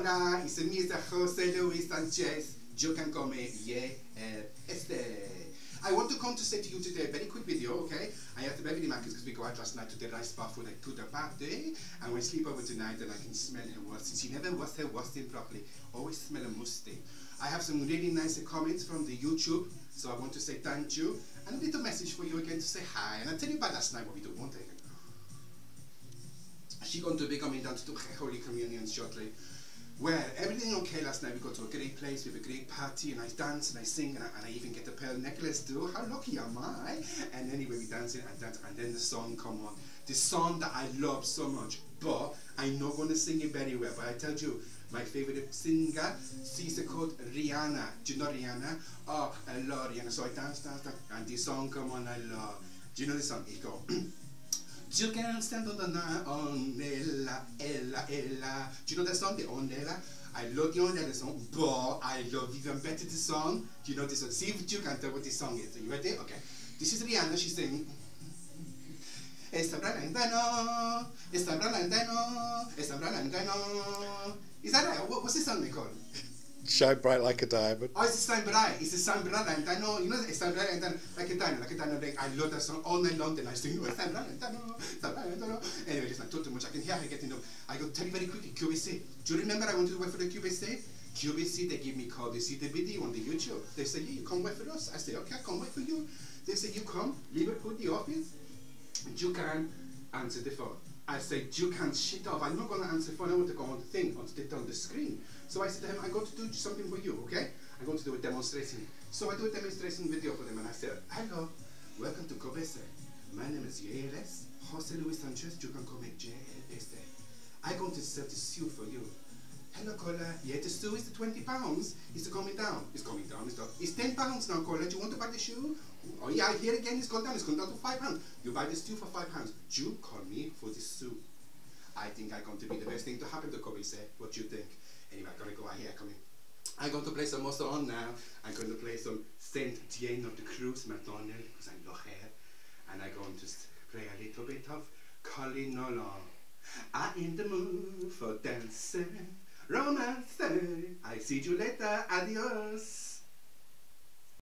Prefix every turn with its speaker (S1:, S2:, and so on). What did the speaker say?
S1: Hola, it's me, Jose Luis Sanchez. You can call me JLS. I want to come to say to you today a very quick video, okay? I have the Beverly Macca because we go out last night to the rice bar for like to the party, and we sleep over tonight and I can smell her washing. She never washed her washing properly. Always smell a musty. I have some really nice comments from the YouTube, so I want to say thank you. And a little message for you again to say hi. And I'll tell you about last night what we do, won't I? She's going to be coming down to do Holy Communion shortly. Well, everything okay last night. We go to a great place, we have a great party, and I dance and I sing, and I even get a pearl necklace too. How lucky am I? And anyway, we dance and dance, and then the song come on. The song that I love so much, but I'm not going to sing it very well. But I tell you, my favorite singer, she's called Rihanna. Do you know Rihanna? Oh, I love Rihanna. So I dance, and the song come on, I love. Do you know the song? It go. You can't stand on the night, on Ella. Do you know that song, the On Ella? I love the On Ella song, but I love even better the song. Do you know this song? See if you can tell what this song is. Are you ready? Okay. This is Rihanna, she's singing. Is that right? What's this song called?
S2: Shine bright like a diamond.
S1: Oh, it's Shine Bright. It's Shine Bright and Dino. You know, it's Shine Bright and Dino, like a dino. I love that song all night long. Then I sing, oh, Shine Bright and Dino. Anyway, listen, I talk too much. I can hear her getting up. I go tell you very quickly, QVC. Do you remember I wanted to work for the QVC? QVC, they give me call. They see the video on the YouTube. They say, yeah, you come work for us. I say, okay, I come work for you. They say, you come, Liverpool, the office, and you can answer the phone. I said, you can shit off. I'm not going to answer the phone. I want to go on the thing, on the screen. So I said to him, I'm going to do something for you, okay? I'm going to do a demonstration. So I do a demonstration video for them, and I said, hello, welcome to KBC. My name is JLS, Jose Luis Sanchez. You can call me JLS. I'm going to set the stew for you. Hello, caller. Yeah, the stew is the 20 pounds. It's coming down. It's coming down. It's 10 pounds now, caller. Do you want to buy the shoe? Oh yeah, here again, it's gone down. It's gone down to 5 pounds. You buy the stew for 5 pounds. You call me for the stew. I think I'm going to be the best thing to happen to KBC. What you think? Anyway, I'm going to go out here, come in. I'm going to play some more song now. I'm going to play some Saint Jane of the Cruise, McDonald, because I love her. And I'm going to play a little bit of Calling Along. I'm in the mood for dancing, romancing. I see you later, adios.